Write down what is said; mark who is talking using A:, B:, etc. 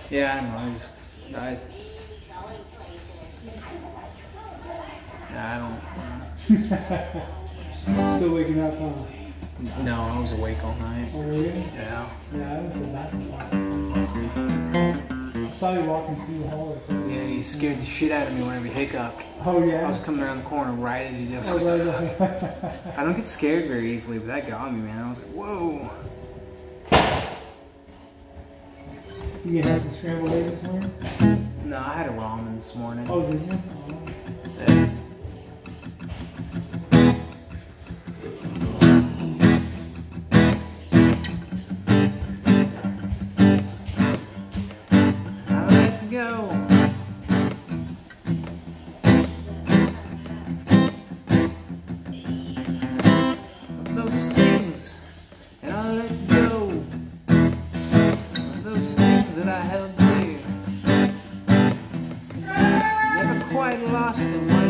A: Yeah, I know. I don't.
B: Still waking up, huh?
A: No, I was awake all night.
B: Oh, really?
A: Yeah.
B: Yeah, I went to the bathroom. I saw you walking through the hall.
A: Yeah, he scared the shit out of me whenever he hiccuped.
B: Oh, yeah?
A: I was coming around the corner right as you just.
B: Oh, right.
A: I don't get scared very easily, but that got me, man. I was like, whoa.
B: You gonna have some scrambled eggs this morning?
A: No, I had a ramen this morning.
B: Oh, did you?
A: Yeah. That I held dear. Never quite lost the way.